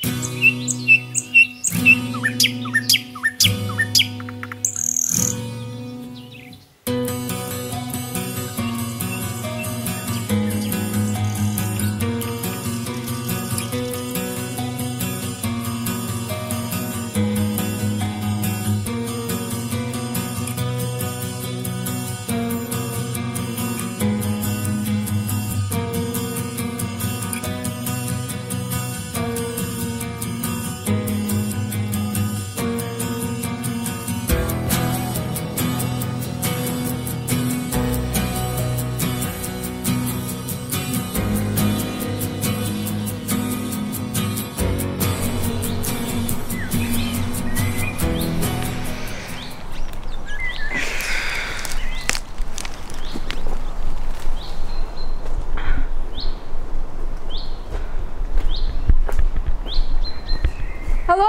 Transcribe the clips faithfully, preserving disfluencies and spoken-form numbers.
Hello?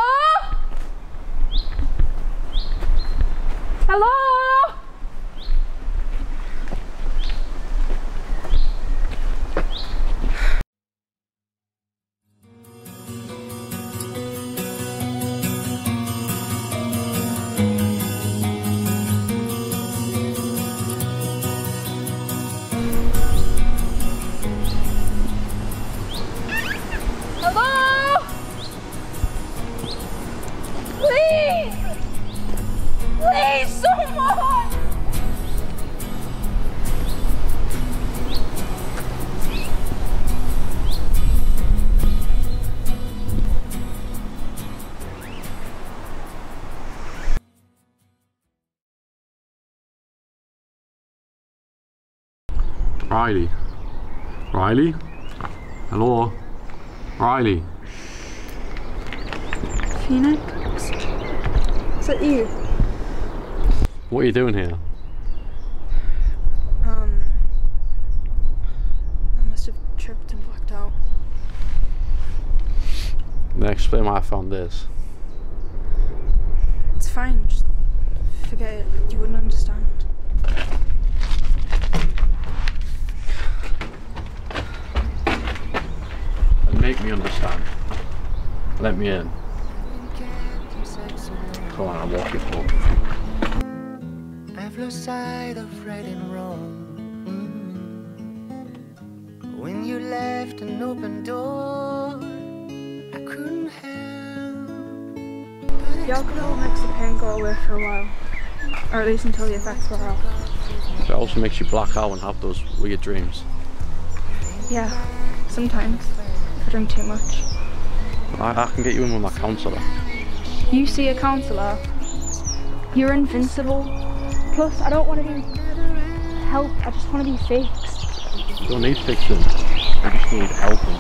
Hello? Please! Please, someone! Riley? Riley? Hello? Riley? Phoenix? Is that you? What are you doing here? Um... I must have tripped and blacked out. Then explain why I found this. It's fine, just forget it. You wouldn't understand. And make me understand. Let me in. Come on, I'll walk you home. I've lost sight of right and wrong. Mm-hmm. When you left an open door, I couldn't help. The alcohol makes the pain go away for a while. Or at least until the effects wear off. It also makes you black out and have those weird dreams. Yeah, sometimes. If I drink too much. I, I can get you in with my counsellor. You see a counsellor, you're invincible. Plus, I don't want to be help, I just want to be fixed. You don't need fixing, you just need helping.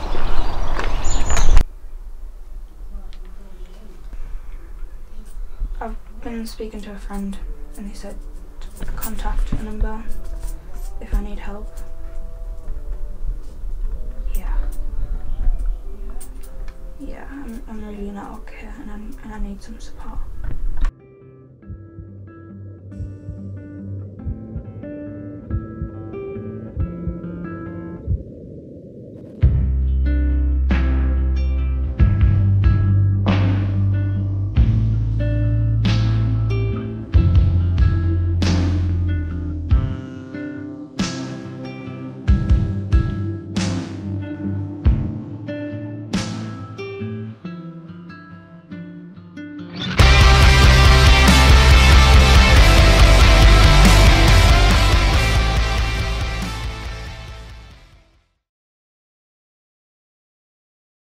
I've been speaking to a friend and he said contact a number if I need help. Yeah. Yeah, I'm, I'm really not okay and, I'm, and I need some support.